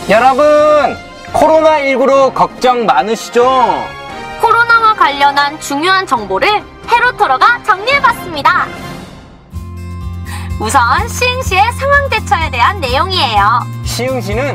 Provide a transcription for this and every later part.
여러분, 코로나19로 걱정 많으시죠? 코로나와 관련한 중요한 정보를 해로토로가 정리해봤습니다. 우선 시흥시의 상황 대처에 대한 내용이에요. 시흥시는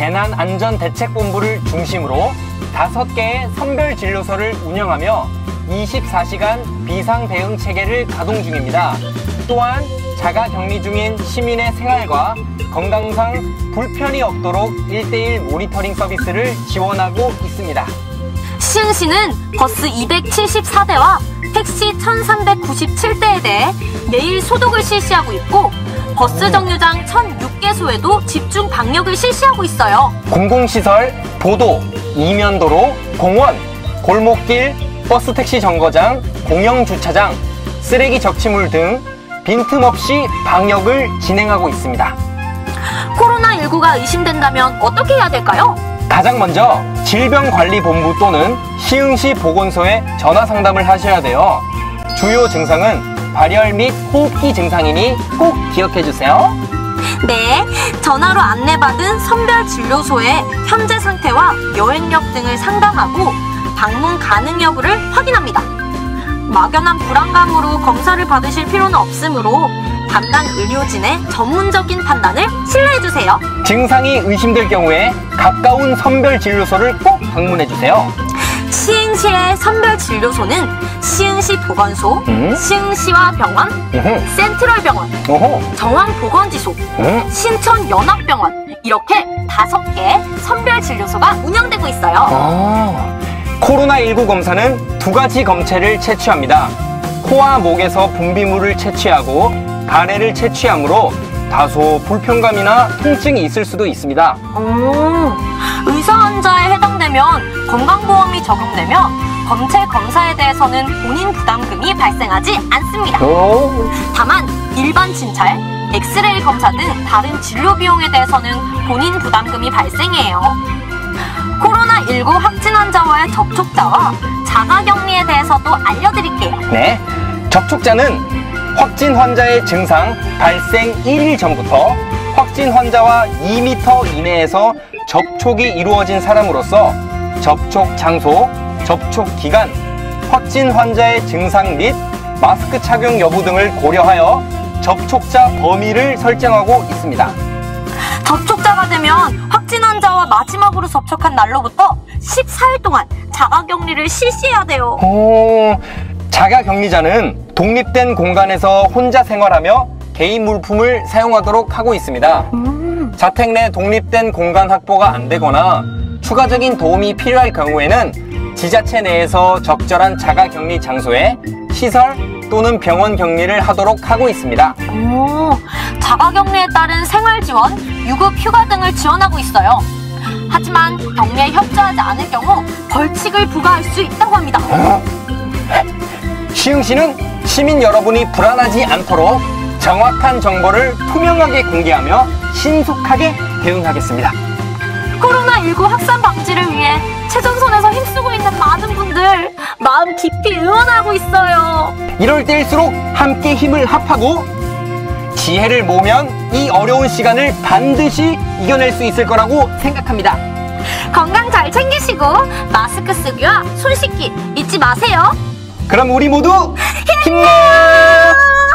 재난안전대책본부를 중심으로 5개의 선별진료소를 운영하며 24시간 비상대응 체계를 가동 중입니다. 또한 자가격리 중인 시민의 생활과 건강상 불편이 없도록 1:1 모니터링 서비스를 지원하고 있습니다. 시흥시는 버스 274대와 택시 1397대에 대해 매일 소독을 실시하고 있고 버스 정류장 1006개소에도 집중 방역을 실시하고 있어요. 공공시설, 보도, 이면도로, 공원, 골목길, 버스 택시 정거장, 공영주차장, 쓰레기 적치물 등 빈틈없이 방역을 진행하고 있습니다. 코로나19가 의심된다면 어떻게 해야 될까요? 가장 먼저 질병관리본부 또는 시흥시 보건소에 전화 상담을 하셔야 돼요. 주요 증상은 발열 및 호흡기 증상이니 꼭 기억해 주세요. 네, 전화로 안내받은 선별진료소의 현재 상태와 여행력 등을 상담하고 방문 가능 여부를 확인합니다. 막연한 불안감으로 검사를 받으실 필요는 없으므로 담당 의료진의 전문적인 판단을 신뢰해주세요. 증상이 의심될 경우에 가까운 선별진료소를 꼭 방문해주세요. 시흥시의 선별진료소는 시흥시 보건소, 시흥시와 병원, 센트럴병원, 정왕보건지소, 신천연합병원 이렇게 5개 선별진료소가 운영되고 있어요. 코로나19 검사는 2가지 검체를 채취합니다. 코와 목에서 분비물을 채취하고 가래를 채취하므로 다소 불편감이나 통증이 있을 수도 있습니다. 의사 환자에 해당되면 건강보험이 적용되며 검체 검사에 대해서는 본인 부담금이 발생하지 않습니다. 다만 일반 진찰, 엑스레이 검사 등 다른 진료 비용에 대해서는 본인 부담금이 발생해요. 코로나19 확진 환자와의 접촉자와 자가격리에 대해서도 알려드릴게요. 네, 접촉자는 확진 환자의 증상 발생 1일 전부터 확진 환자와 2m 이내에서 접촉이 이루어진 사람으로서 접촉 장소, 접촉 기간, 확진 환자의 증상 및 마스크 착용 여부 등을 고려하여 접촉자 범위를 설정하고 있습니다. 접촉자가 되면 확진 환자와 마지막으로 접촉한 날로부터 14일 동안 자가격리를 실시해야 돼요. 자가격리자는 독립된 공간에서 혼자 생활하며 개인 물품을 사용하도록 하고 있습니다. 자택 내 독립된 공간 확보가 안 되거나 추가적인 도움이 필요할 경우에는 지자체 내에서 적절한 자가격리 장소에 시설 또는 병원 격리를 하도록 하고 있습니다. 자가격리에 따른 생활지원, 유급휴가 등을 지원하고 있어요. 하지만 격리에 협조하지 않을 경우 벌칙을 부과할 수 있다고 합니다. 시흥시는 시민 여러분이 불안하지 않도록 정확한 정보를 투명하게 공개하며 신속하게 대응하겠습니다. 코로나19 확산 방지를 위해 최전선에서 힘쓰고 있는 많은 분들 마음 깊이 응원하고 있어요. 이럴 때일수록 함께 힘을 합하고 지혜를 모으면 이 어려운 시간을 반드시 이겨낼 수 있을 거라고 생각합니다. 건강 잘 챙기시고 마스크 쓰기와 손 씻기 잊지 마세요. 그럼 우리 모두 힘내요!